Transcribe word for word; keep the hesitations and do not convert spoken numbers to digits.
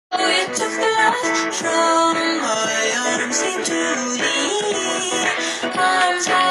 Oh, you took the life from my arms into the arms.